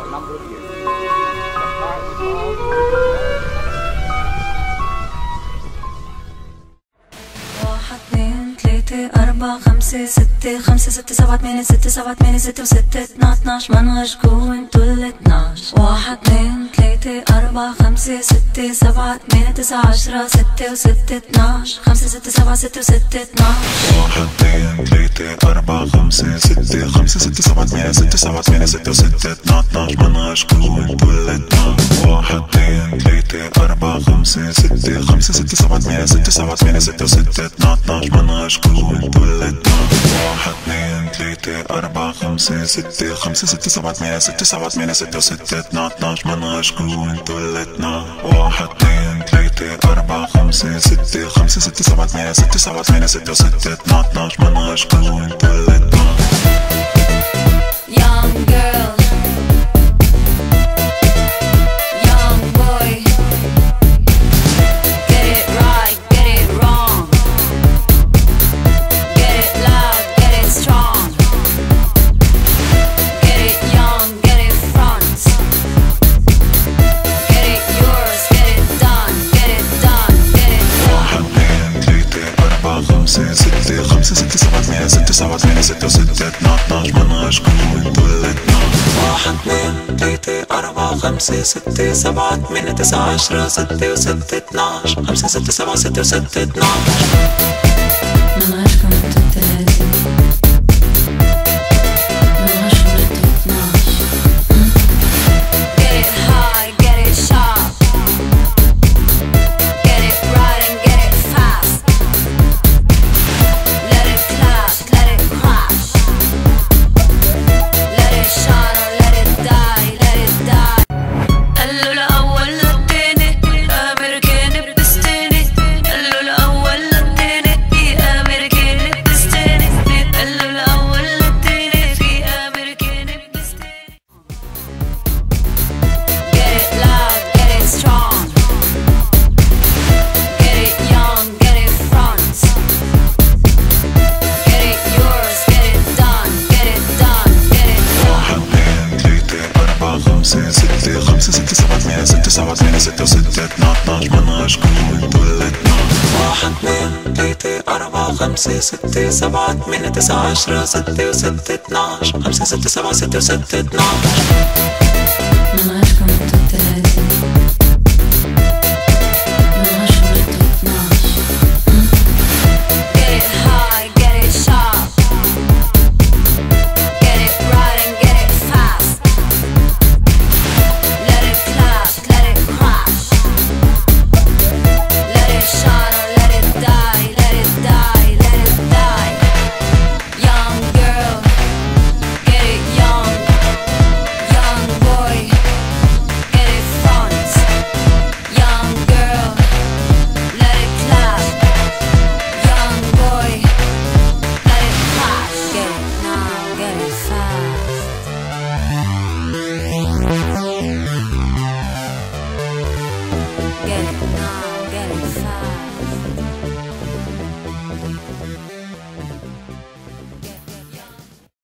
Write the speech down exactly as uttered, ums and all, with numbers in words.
enam puluh dia. Lepas itu واحد اثنين ثلاثة أربعة خمسة ستة خمسة ستة سبعة ثمانية ستة سبعة ثمانية ستة وستة اثناش منغشكوا انتو الاثناش. واحد اثنين ثلاثة أربعة خمسة ستة سبعة ثمانية تسعة عشرة ستة وستة اثناش خمسة ستة سبعة ستة وستة اثناش. واحد اثنين ثلاثة أربعة خمسة ستة خمسة ستة سبعة ثمانية ستة سبعة ثمانية ستة وستة اثناش منغشكوا انتو الاثناش. واحد اثنين ثلاثة أربعة خمسة ستة خمسة ستة سبعة ثمانية ستة سبعة ثمانية ستة وستة اثناش منغشكوا انتو الاثناش. واحد اثنين ثلاثة أربعة خمسة ستة خمسة ستة سبعة ثمانية ستة سبعة ثمانية ستة وستة اثناش منغشكوا انتو الاثناش. واحد اثنين ثلاثة أربعة خمسة ستة خمسة ستة سبعة ثمانية ستة سبعة ثمانية ستة وستة اثناش منغشكوا انتو الاثناش. Young girl, young boy, get it right, get it wrong, get it loud, get it strong, get it young, get it front, get it yours, get it done, get it done, get it done. واحد اثنين ثلاثة أربعة خمسة ستة خمسة ستة سبعة ثمانية ستة سبعة ثمانية ستة وستة اثناش منغشكوا انتو الاثناش. واحد اثنين ثلاثة أربعة خمسة ستة سبعة ثمانية تسعة عشرة ستة وستة اثناش خمسة ستة سبعة ستة وستة اثناش. منغشكوا انتو التلاتة منغشكوا انتو اثناش. Get it high, get it sharp, get it right and get it fast. Let it clap, let it crash, let it shine or let it die, let it die. قالوا الأول للتاني أمريكاني بستاني، قالوا الأول للتاني في أمريكاني بستاني، قالوا الأول للتاني في أمريكاني بستاني. Get it loud, get it strong, get it young, get it front, get it yours, get it done, get it done, get it done. واحد اثنين ثلاثة أربعة خمسة ستة خمسة ستة سبعة ثمانية ستة سبعة ثمانية ستة وستة اثناش منغشكوا انتو الاثناش. واحد اثنين ثلاثة أربعة خمسة ستة سبعة ثمانية تسعة عشرة ستة وستة اثناش خمسة ستة سبعة ستة وستة اثناش. منغشكوا انتو التلاتة منغشكوا انتو اثناش. Get it high, get it sharp, get it right and get it fast. Let it clap, let it crash, let it shine or let it die, let it die, let it die. Young girl, get it young, young boy, get it front, young girl, let it clap, young boy, let it crash. Get it now, get it fast. Get it now, get it fast.